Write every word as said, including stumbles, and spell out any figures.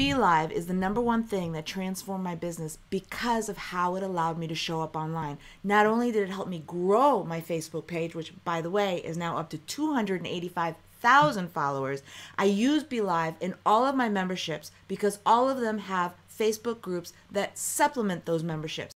BeLive is the number one thing that transformed my business because of how it allowed me to show up online. Not only did it help me grow my Facebook page, which by the way is now up to two hundred eighty-five thousand followers, I use BeLive in all of my memberships because all of them have Facebook groups that supplement those memberships.